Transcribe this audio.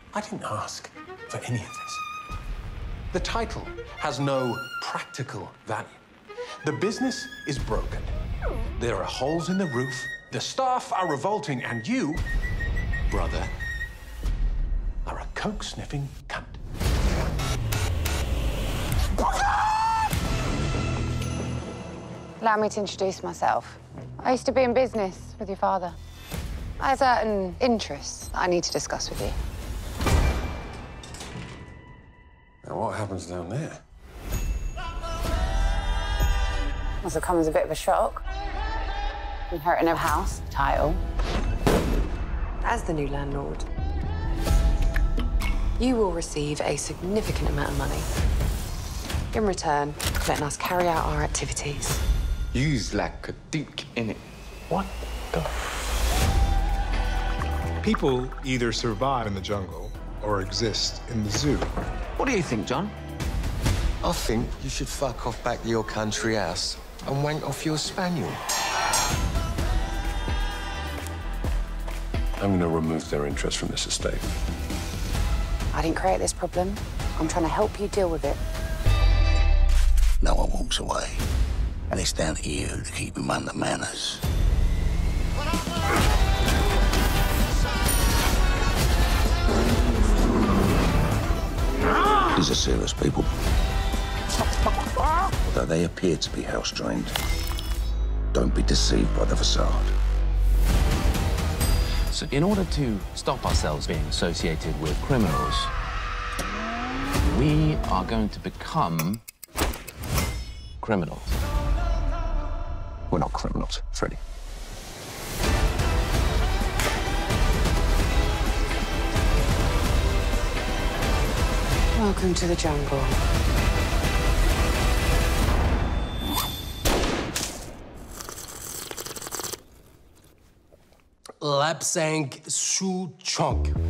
I didn't ask for any of this. The title has no practical value. The business is broken. There are holes in the roof, the staff are revolting, and you, brother, are a coke-sniffing cunt. Allow me to introduce myself. I used to be in business with your father. I have certain interests that I need to discuss with you. Now, what happens down there? Must have come as a bit of a shock. Inheriting a house, title. As the new landlord, you will receive a significant amount of money in return for letting us carry out our activities. You's like a dick in it. What the? People either survive in the jungle or exist in the zoo. What do you think, John? I think you should fuck off back to your country house and wank off your spaniel. I'm going to remove their interest from this estate. I didn't create this problem. I'm trying to help you deal with it. No one walks away, and it's down to you to keep him under manners. These are serious people. Although they appear to be house-trained, don't be deceived by the facade. So in order to stop ourselves being associated with criminals, we are going to become criminals. We're not criminals, Freddy. Welcome to the jungle. Lapsang Su Chonk.